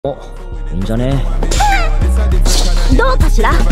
お、いいんじゃね。 どうかしら。